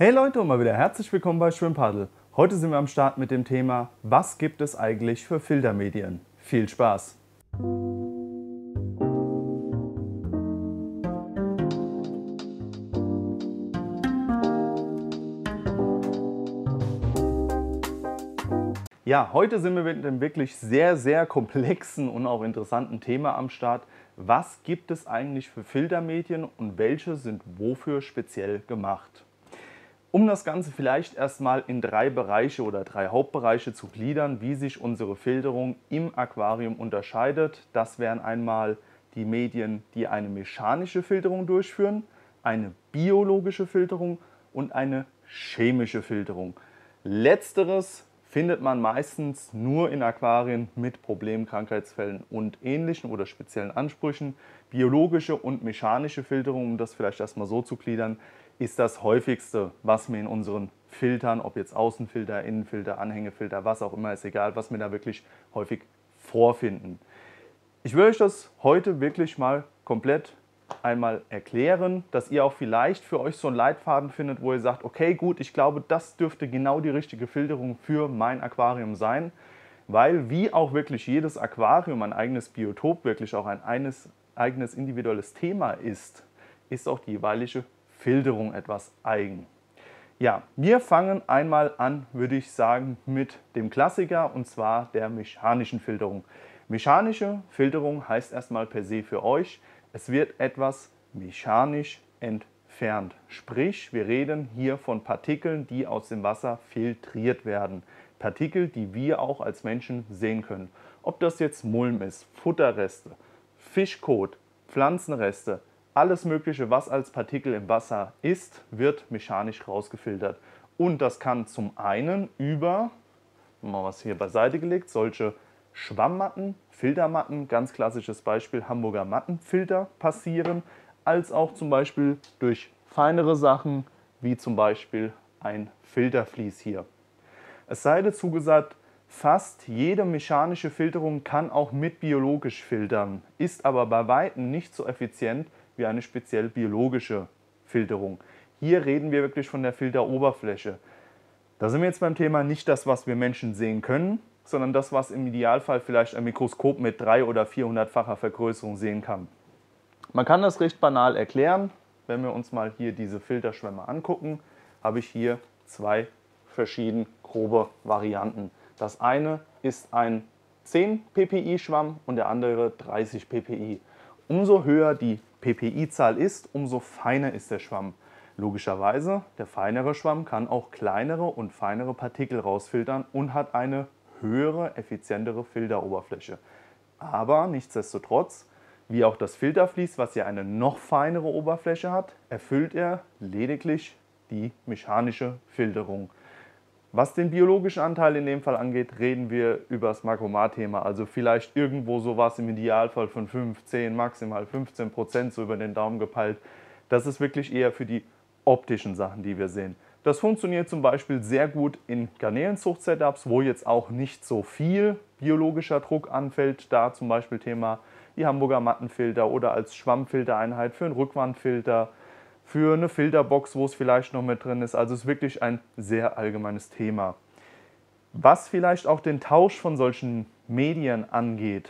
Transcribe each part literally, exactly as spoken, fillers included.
Hey Leute und mal wieder herzlich willkommen bei Schwimmpaddel. Heute sind wir am Start mit dem Thema, was gibt es eigentlich für Filtermedien? Viel Spaß! Ja, heute sind wir mit einem wirklich sehr, sehr komplexen und auch interessanten Thema am Start. Was gibt es eigentlich für Filtermedien und welche sind wofür speziell gemacht? Um das Ganze vielleicht erstmal in drei Bereiche oder drei Hauptbereiche zu gliedern, wie sich unsere Filterung im Aquarium unterscheidet. Das wären einmal die Medien, die eine mechanische Filterung durchführen, eine biologische Filterung und eine chemische Filterung. Letzteres findet man meistens nur in Aquarien mit Problemkrankheitsfällen und ähnlichen oder speziellen Ansprüchen. Biologische und mechanische Filterung, um das vielleicht erstmal so zu gliedern, ist das häufigste, was wir in unseren Filtern, ob jetzt Außenfilter, Innenfilter, Anhängefilter, was auch immer, ist egal, was wir da wirklich häufig vorfinden. Ich will euch das heute wirklich mal komplett einmal erklären, dass ihr auch vielleicht für euch so einen Leitfaden findet, wo ihr sagt, okay gut, ich glaube, das dürfte genau die richtige Filterung für mein Aquarium sein, weil wie auch wirklich jedes Aquarium ein eigenes Biotop, wirklich auch ein eigenes, eigenes individuelles Thema ist, ist auch die jeweilige Filterung etwas eigen. Ja, wir fangen einmal an, würde ich sagen, mit dem Klassiker und zwar der mechanischen Filterung. Mechanische Filterung heißt erstmal per se für euch, es wird etwas mechanisch entfernt. Sprich, wir reden hier von Partikeln, die aus dem Wasser filtriert werden. Partikel, die wir auch als Menschen sehen können. Ob das jetzt Mulm ist, Futterreste, Fischkot, Pflanzenreste, alles Mögliche, was als Partikel im Wasser ist, wird mechanisch rausgefiltert. Und das kann zum einen über, mal was hier beiseite gelegt, solche Schwammmatten, Filtermatten, ganz klassisches Beispiel Hamburger Mattenfilter passieren, als auch zum Beispiel durch feinere Sachen, wie zum Beispiel ein Filtervlies hier. Es sei dazu gesagt, fast jede mechanische Filterung kann auch mit biologisch filtern, ist aber bei weitem nicht so effizient wie eine speziell biologische Filterung. Hier reden wir wirklich von der Filteroberfläche. Da sind wir jetzt beim Thema nicht das, was wir Menschen sehen können, sondern das, was im Idealfall vielleicht ein Mikroskop mit dreihundert- oder vierhundertfacher Vergrößerung sehen kann. Man kann das recht banal erklären. Wenn wir uns mal hier diese Filterschwämme angucken, habe ich hier zwei verschiedene grobe Varianten. Das eine ist ein zehn ppI Schwamm und der andere dreißig ppI. Umso höher die ppI-Zahl ist, umso feiner ist der Schwamm. Logischerweise, der feinere Schwamm kann auch kleinere und feinere Partikel rausfiltern und hat eine höhere, effizientere Filteroberfläche. Aber nichtsdestotrotz, wie auch das Filtervlies, was ja eine noch feinere Oberfläche hat, erfüllt er lediglich die mechanische Filterung. Was den biologischen Anteil in dem Fall angeht, reden wir über das Makromat-Thema. Also vielleicht irgendwo sowas im Idealfall von fünf, zehn, maximal fünfzehn Prozent so über den Daumen gepeilt. Das ist wirklich eher für die optischen Sachen, die wir sehen. Das funktioniert zum Beispiel sehr gut in Garnelenzucht-Setups, wo jetzt auch nicht so viel biologischer Druck anfällt. Da zum Beispiel Thema die Hamburger Mattenfilter oder als Schwammfiltereinheit für einen Rückwandfilter, für eine Filterbox, wo es vielleicht noch mit drin ist. Also es ist wirklich ein sehr allgemeines Thema. Was vielleicht auch den Tausch von solchen Medien angeht.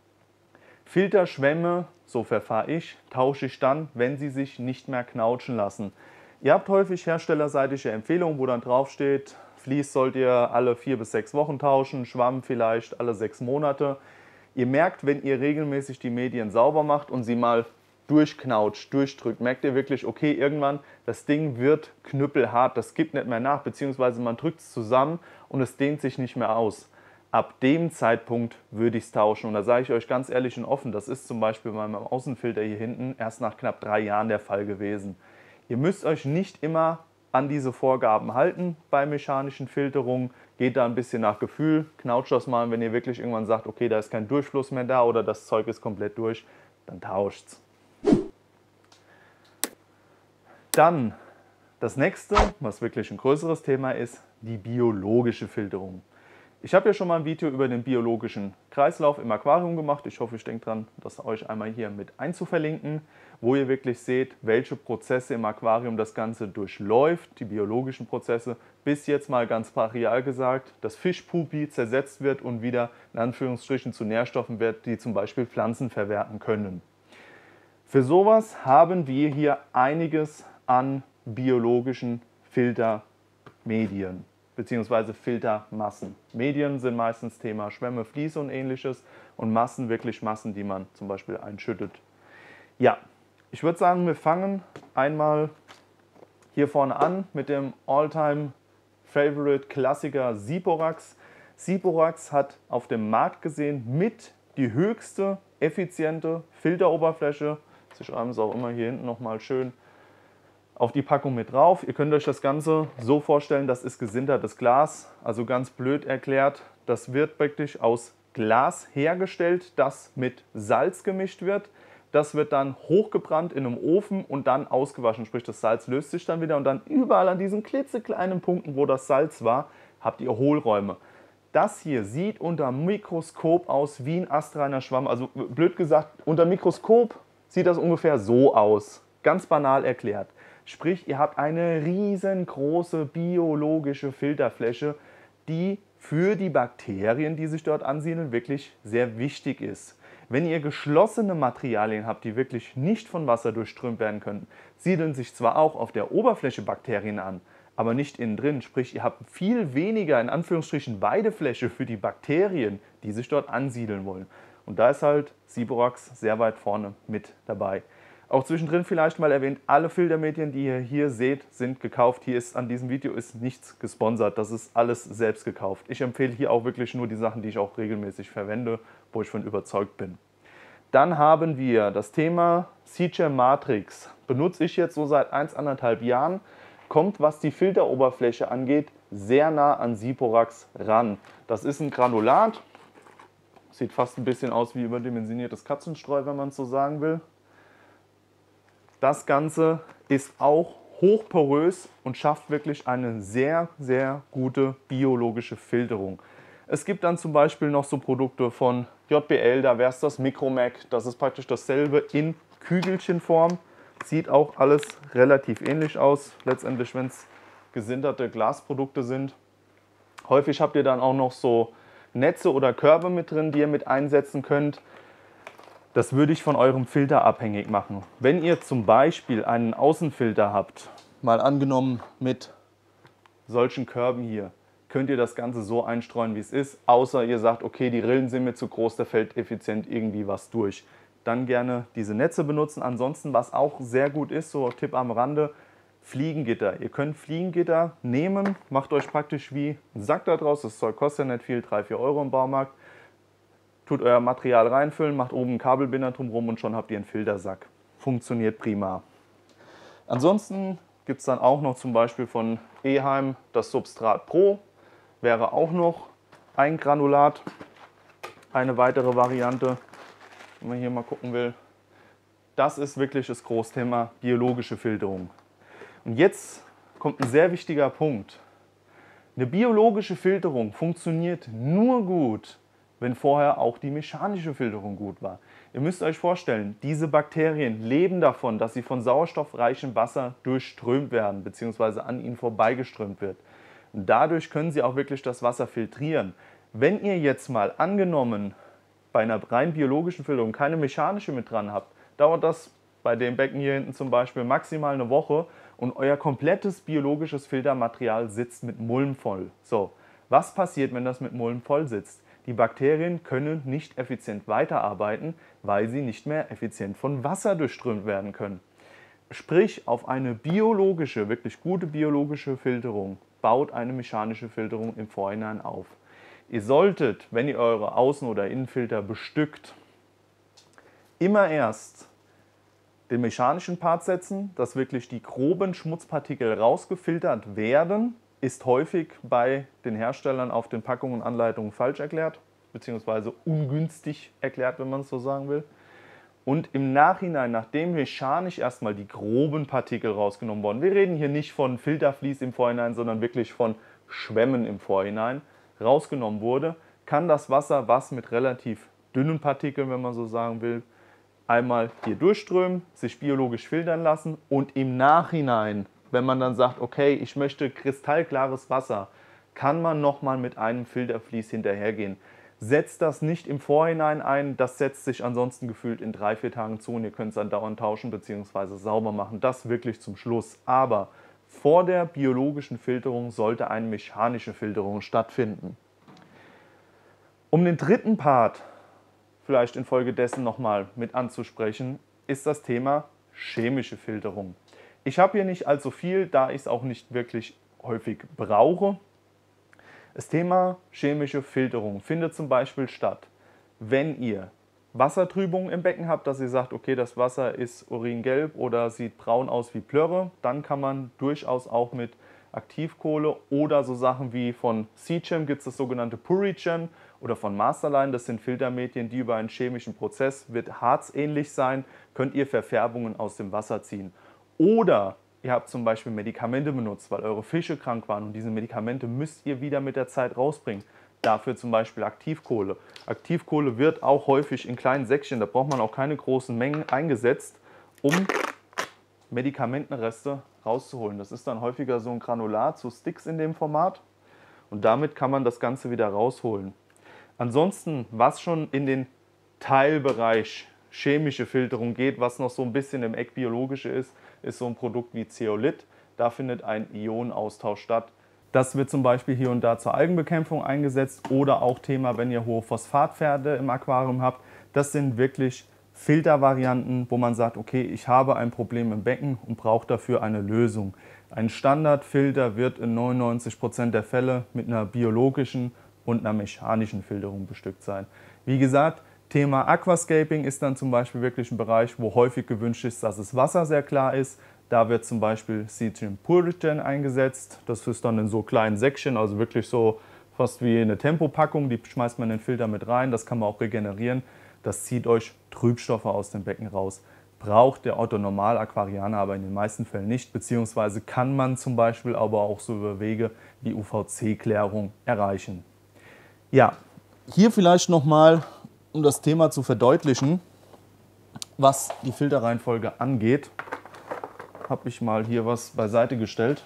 Filterschwämme, so verfahre ich, tausche ich dann, wenn sie sich nicht mehr knautschen lassen. Ihr habt häufig herstellerseitige Empfehlungen, wo dann drauf steht, Vlies sollt ihr alle vier bis sechs Wochen tauschen, Schwamm vielleicht alle sechs Monate. Ihr merkt, wenn ihr regelmäßig die Medien sauber macht und sie mal durchknautscht, durchdrückt, merkt ihr wirklich, okay, irgendwann das Ding wird knüppelhart, das gibt nicht mehr nach, beziehungsweise man drückt es zusammen und es dehnt sich nicht mehr aus. Ab dem Zeitpunkt würde ich es tauschen und da sage ich euch ganz ehrlich und offen, das ist zum Beispiel bei meinem Außenfilter hier hinten erst nach knapp drei Jahren der Fall gewesen. Ihr müsst euch nicht immer an diese Vorgaben halten bei mechanischen Filterungen, geht da ein bisschen nach Gefühl, knautscht das mal, wenn ihr wirklich irgendwann sagt, okay, da ist kein Durchfluss mehr da oder das Zeug ist komplett durch, dann tauscht's. Dann das nächste, was wirklich ein größeres Thema ist, die biologische Filterung. Ich habe ja schon mal ein Video über den biologischen Kreislauf im Aquarium gemacht. Ich hoffe, ich denke dran, das euch einmal hier mit einzuverlinken, wo ihr wirklich seht, welche Prozesse im Aquarium das Ganze durchläuft, die biologischen Prozesse, bis jetzt mal ganz brachial gesagt, das Fischpupi zersetzt wird und wieder in Anführungsstrichen zu Nährstoffen wird, die zum Beispiel Pflanzen verwerten können. Für sowas haben wir hier einiges an biologischen Filtermedien bzw. Filtermassen. Medien sind meistens Thema Schwämme, Fließe und ähnliches und Massen wirklich Massen, die man zum Beispiel einschüttet. Ja, ich würde sagen, wir fangen einmal hier vorne an mit dem All-Time Favorite Klassiker Siporax. Siporax hat auf dem Markt gesehen mit die höchste effiziente Filteroberfläche. Sie schreiben es auch immer hier hinten nochmal schön auf die Packung mit drauf. Ihr könnt euch das Ganze so vorstellen, das ist gesintertes Glas, also ganz blöd erklärt. Das wird wirklich aus Glas hergestellt, das mit Salz gemischt wird. Das wird dann hochgebrannt in einem Ofen und dann ausgewaschen, sprich das Salz löst sich dann wieder und dann überall an diesen klitzekleinen Punkten, wo das Salz war, habt ihr Hohlräume. Das hier sieht unter Mikroskop aus wie ein astreiner Schwamm, also blöd gesagt, unter Mikroskop sieht das ungefähr so aus, ganz banal erklärt. Sprich, ihr habt eine riesengroße biologische Filterfläche, die für die Bakterien, die sich dort ansiedeln, wirklich sehr wichtig ist. Wenn ihr geschlossene Materialien habt, die wirklich nicht von Wasser durchströmt werden können, siedeln sich zwar auch auf der Oberfläche Bakterien an, aber nicht innen drin. Sprich, ihr habt viel weniger, in Anführungsstrichen, Weidefläche für die Bakterien, die sich dort ansiedeln wollen. Und da ist halt Siporax sehr weit vorne mit dabei. Auch zwischendrin vielleicht mal erwähnt, alle Filtermedien, die ihr hier seht, sind gekauft. Hier ist an diesem Video ist nichts gesponsert, das ist alles selbst gekauft. Ich empfehle hier auch wirklich nur die Sachen, die ich auch regelmäßig verwende, wo ich von überzeugt bin. Dann haben wir das Thema Sea-Gem Matrix. Benutze ich jetzt so seit ein, anderthalb Jahren. Kommt, was die Filteroberfläche angeht, sehr nah an Siporax ran. Das ist ein Granulat. Sieht fast ein bisschen aus wie überdimensioniertes Katzenstreu, wenn man es so sagen will. Das Ganze ist auch hochporös und schafft wirklich eine sehr, sehr gute biologische Filterung. Es gibt dann zum Beispiel noch so Produkte von J B L, da wäre es das Micromac. Das ist praktisch dasselbe in Kügelchenform. Sieht auch alles relativ ähnlich aus, letztendlich wenn es gesinterte Glasprodukte sind. Häufig habt ihr dann auch noch so Netze oder Körbe mit drin, die ihr mit einsetzen könnt. Das würde ich von eurem Filter abhängig machen. Wenn ihr zum Beispiel einen Außenfilter habt, mal angenommen mit solchen Körben hier, könnt ihr das Ganze so einstreuen, wie es ist, außer ihr sagt, okay, die Rillen sind mir zu groß, da fällt effizient irgendwie was durch. Dann gerne diese Netze benutzen. Ansonsten, was auch sehr gut ist, so Tipp am Rande, Fliegengitter. Ihr könnt Fliegengitter nehmen, macht euch praktisch wie einen Sack da draus, das Zeug kostet ja nicht viel, drei, vier Euro im Baumarkt. Tut euer Material reinfüllen, macht oben einen Kabelbinder drumherum und schon habt ihr einen Filtersack. Funktioniert prima. Ansonsten gibt es dann auch noch zum Beispiel von Eheim das Substrat Pro. Wäre auch noch ein Granulat. Eine weitere Variante, wenn man hier mal gucken will. Das ist wirklich das Großthema biologische Filterung. Und jetzt kommt ein sehr wichtiger Punkt. Eine biologische Filterung funktioniert nur gut, wenn vorher auch die mechanische Filterung gut war. Ihr müsst euch vorstellen, diese Bakterien leben davon, dass sie von sauerstoffreichem Wasser durchströmt werden bzw. an ihnen vorbeigeströmt wird. Und dadurch können sie auch wirklich das Wasser filtrieren. Wenn ihr jetzt mal angenommen bei einer rein biologischen Filterung keine mechanische mit dran habt, dauert das bei dem Becken hier hinten zum Beispiel maximal eine Woche und euer komplettes biologisches Filtermaterial sitzt mit Mulm voll. So, was passiert, wenn das mit Mulm voll sitzt? Die Bakterien können nicht effizient weiterarbeiten, weil sie nicht mehr effizient von Wasser durchströmt werden können. Sprich, auf eine biologische, wirklich gute biologische Filterung baut eine mechanische Filterung im Vorhinein auf. Ihr solltet, wenn ihr eure Außen- oder Innenfilter bestückt, immer erst den mechanischen Part setzen, dass wirklich die groben Schmutzpartikel rausgefiltert werden. Ist häufig bei den Herstellern auf den Packungen und Anleitungen falsch erklärt, beziehungsweise ungünstig erklärt, wenn man es so sagen will. Und im Nachhinein, nachdem mechanisch erstmal die groben Partikel rausgenommen wurden, wir reden hier nicht von Filtervlies im Vorhinein, sondern wirklich von Schwämmen im Vorhinein, rausgenommen wurde, kann das Wasser, was mit relativ dünnen Partikeln, wenn man so sagen will, einmal hier durchströmen, sich biologisch filtern lassen und im Nachhinein, wenn man dann sagt, okay, ich möchte kristallklares Wasser, kann man nochmal mit einem Filtervlies hinterhergehen. Setzt das nicht im Vorhinein ein, das setzt sich ansonsten gefühlt in drei, vier Tagen zu und ihr könnt es dann dauernd tauschen bzw. sauber machen. Das wirklich zum Schluss. Aber vor der biologischen Filterung sollte eine mechanische Filterung stattfinden. Um den dritten Part vielleicht infolgedessen nochmal mit anzusprechen, ist das Thema chemische Filterung. Ich habe hier nicht allzu viel, da ich es auch nicht wirklich häufig brauche. Das Thema chemische Filterung findet zum Beispiel statt, wenn ihr Wassertrübung im Becken habt, dass ihr sagt, okay, das Wasser ist uringelb oder sieht braun aus wie Plörre, dann kann man durchaus auch mit Aktivkohle oder so Sachen wie von Seachem gibt es das sogenannte Purichem oder von Masterline, das sind Filtermedien, die über einen chemischen Prozess, wird harzähnlich sein, könnt ihr Verfärbungen aus dem Wasser ziehen. Oder ihr habt zum Beispiel Medikamente benutzt, weil eure Fische krank waren und diese Medikamente müsst ihr wieder mit der Zeit rausbringen. Dafür zum Beispiel Aktivkohle. Aktivkohle wird auch häufig in kleinen Säckchen, da braucht man auch keine großen Mengen, eingesetzt, um Medikamentenreste rauszuholen. Das ist dann häufiger so ein Granulat, so Sticks in dem Format und damit kann man das Ganze wieder rausholen. Ansonsten, was schon in den Teilbereich chemische Filterung geht, was noch so ein bisschen im Eck biologische ist, ist so ein Produkt wie Zeolit. Da findet ein Ionenaustausch statt. Das wird zum Beispiel hier und da zur Algenbekämpfung eingesetzt oder auch Thema, wenn ihr hohe Phosphatwerte im Aquarium habt. Das sind wirklich Filtervarianten, wo man sagt, okay, ich habe ein Problem im Becken und brauche dafür eine Lösung. Ein Standardfilter wird in neunundneunzig Prozent der Fälle mit einer biologischen und einer mechanischen Filterung bestückt sein. Wie gesagt, Thema Aquascaping ist dann zum Beispiel wirklich ein Bereich, wo häufig gewünscht ist, dass das Wasser sehr klar ist. Da wird zum Beispiel Seachem Purichem eingesetzt. Das ist dann in so kleinen Säckchen, also wirklich so fast wie eine Tempopackung. Die schmeißt man in den Filter mit rein, das kann man auch regenerieren. Das zieht euch Trübstoffe aus dem Becken raus. Braucht der Otto-Normal-Aquarianer aber in den meisten Fällen nicht, beziehungsweise kann man zum Beispiel aber auch so über Wege wie U V C-Klärung erreichen. Ja, hier vielleicht nochmal, um das Thema zu verdeutlichen, was die Filterreihenfolge angeht, habe ich mal hier was beiseite gestellt.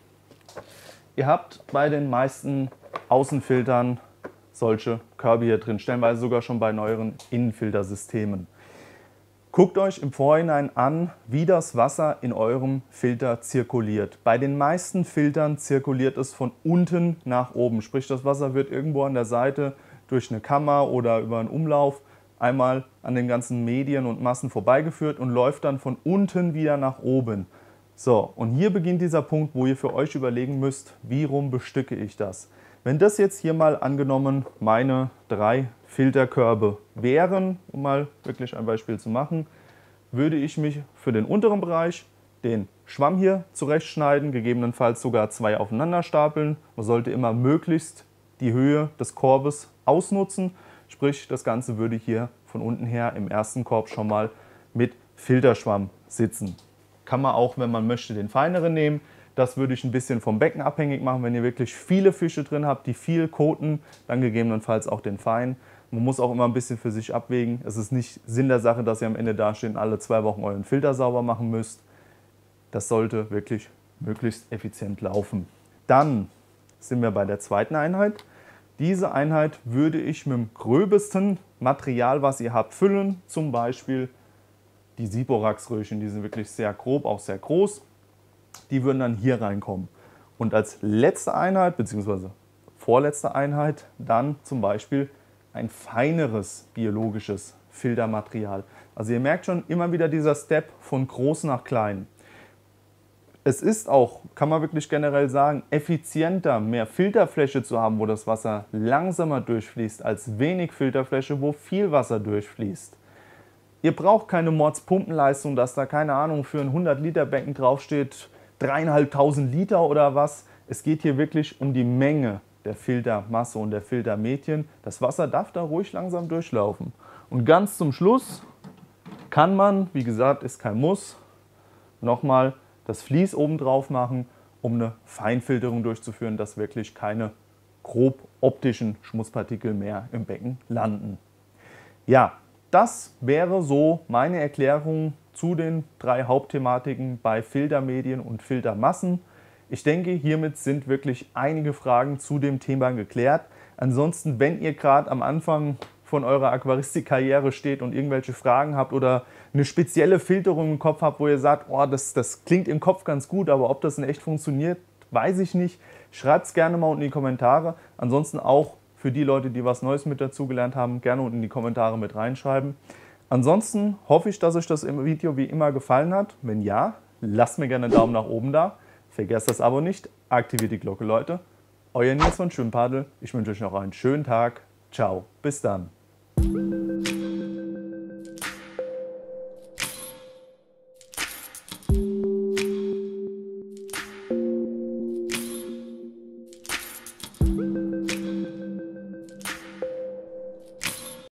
Ihr habt bei den meisten Außenfiltern solche Körbe hier drin, stellenweise sogar schon bei neueren Innenfiltersystemen. Guckt euch im Vorhinein an, wie das Wasser in eurem Filter zirkuliert. Bei den meisten Filtern zirkuliert es von unten nach oben, sprich das Wasser wird irgendwo an der Seite durch eine Kammer oder über einen Umlauf einmal an den ganzen Medien und Massen vorbeigeführt und läuft dann von unten wieder nach oben. So, und hier beginnt dieser Punkt, wo ihr für euch überlegen müsst, wie rum bestücke ich das. Wenn das jetzt hier mal angenommen meine drei Filterkörbe wären, um mal wirklich ein Beispiel zu machen, würde ich mich für den unteren Bereich den Schwamm hier zurechtschneiden, gegebenenfalls sogar zwei aufeinander stapeln. Man sollte immer möglichst die Höhe des Korbes ausnutzen, sprich das Ganze würde hier von unten her im ersten Korb schon mal mit Filterschwamm sitzen. Kann man auch, wenn man möchte, den feineren nehmen. Das würde ich ein bisschen vom Becken abhängig machen. Wenn ihr wirklich viele Fische drin habt, die viel koten, dann gegebenenfalls auch den feinen. Man muss auch immer ein bisschen für sich abwägen. Es ist nicht Sinn der Sache, dass ihr am Ende dasteht und alle zwei Wochen euren Filter sauber machen müsst. Das sollte wirklich möglichst effizient laufen. Dann sind wir bei der zweiten Einheit. Diese Einheit würde ich mit dem gröbsten Material, was ihr habt, füllen. Zum Beispiel die Siporax-Röhrchen, die sind wirklich sehr grob, auch sehr groß. Die würden dann hier reinkommen. Und als letzte Einheit, beziehungsweise vorletzte Einheit, dann zum Beispiel ein feineres biologisches Filtermaterial. Also ihr merkt schon immer wieder dieser Step von groß nach klein. Es ist auch, kann man wirklich generell sagen, effizienter, mehr Filterfläche zu haben, wo das Wasser langsamer durchfließt, als wenig Filterfläche, wo viel Wasser durchfließt. Ihr braucht keine Mordspumpenleistung, dass da, keine Ahnung, für ein hundert Liter Becken draufsteht, dreieinhalbtausend Liter oder was. Es geht hier wirklich um die Menge der Filtermasse und der Filtermedien. Das Wasser darf da ruhig langsam durchlaufen. Und ganz zum Schluss kann man, wie gesagt, ist kein Muss, nochmal das Vlies oben drauf machen, um eine Feinfilterung durchzuführen, dass wirklich keine grob optischen Schmutzpartikel mehr im Becken landen. Ja, das wäre so meine Erklärung zu den drei Hauptthematiken bei Filtermedien und Filtermassen. Ich denke, hiermit sind wirklich einige Fragen zu dem Thema geklärt. Ansonsten, wenn ihr gerade am Anfang von eurer Aquaristik-Karriere steht und irgendwelche Fragen habt oder eine spezielle Filterung im Kopf habt, wo ihr sagt, oh, das, das klingt im Kopf ganz gut, aber ob das in echt funktioniert, weiß ich nicht. Schreibt es gerne mal unten in die Kommentare. Ansonsten auch für die Leute, die was Neues mit dazugelernt haben, gerne unten in die Kommentare mit reinschreiben. Ansonsten hoffe ich, dass euch das Video wie immer gefallen hat. Wenn ja, lasst mir gerne einen Daumen nach oben da. Vergesst das Abo nicht, aktiviert die Glocke, Leute. Euer Nils von Schwimmpaddel. Ich wünsche euch noch einen schönen Tag. Ciao, bis dann.